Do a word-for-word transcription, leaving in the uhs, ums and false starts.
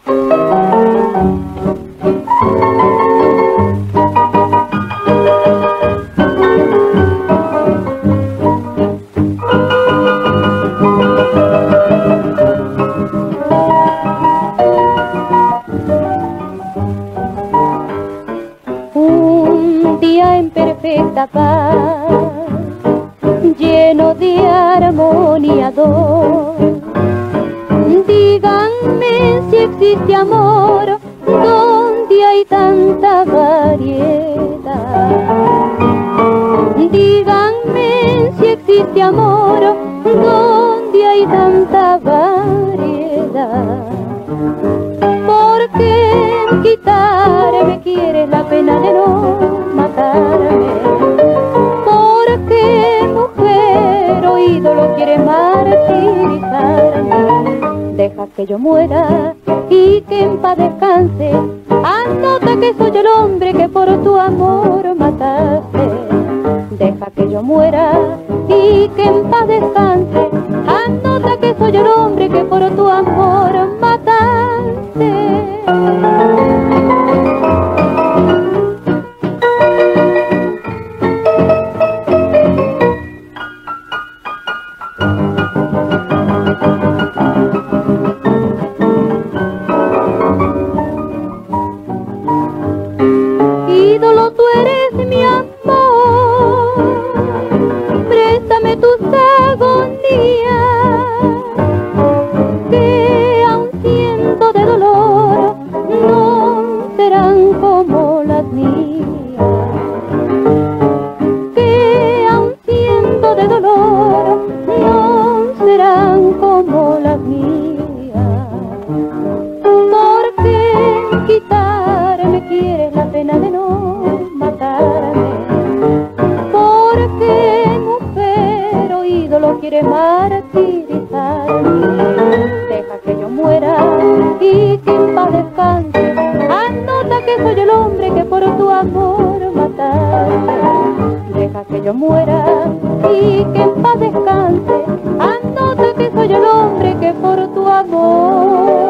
Un día en perfecta paz, lleno de armonía dos. Díganme si existe amor donde hay tanta variedad. Díganme si existe amor donde hay tanta variedad. ¿Por qué quitarme quieres la pena de no matarme? ¿Por qué mujer o ídolo quiere martirizarme? Deja que yo muera y que en paz descanse. Anota que soy el hombre que por tu amor mataste. Deja que yo muera y que en paz descanse. Anota que soy el hombre que por tu amor mataste. Ídolo, tú eres mi amor, préstame tus agonías, que aun siento de dolor, no serán como las mías. Que aun siento de dolor, no serán como las mías. ¿Por qué quitarme quieres la pena de no matarme? ¿Por qué mujer o ídolo quiere martirizarme? Deja que yo muera y que en paz descanse. Anota que soy el hombre que por tu amor mataste. Deja que yo muera y que en paz descanse. Anota que soy el hombre que por tu amor